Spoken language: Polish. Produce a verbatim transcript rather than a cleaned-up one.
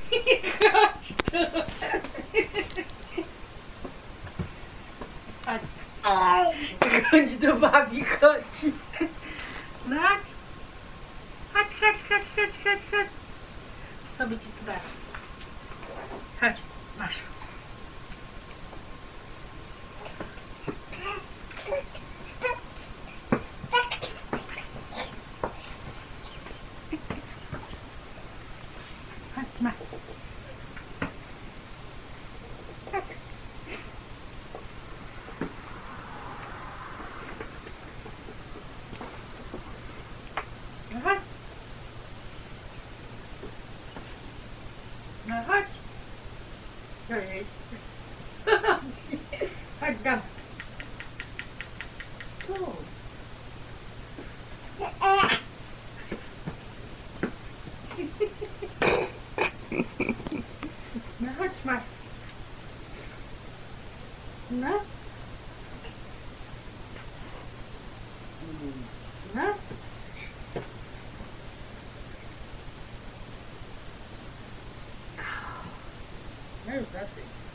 Chodź tu. Chodź. Chodź do babi, chodź. No chodź. Chodź, chodź, chodź, chodź, chodź, chodź. Co by ci tu dać? Chodź, masz. Chodź, masz. Chodź. No chodź. No chodź. To jest. Chodź tam. Tu. No chodź, masz. No. No. No już dosyć.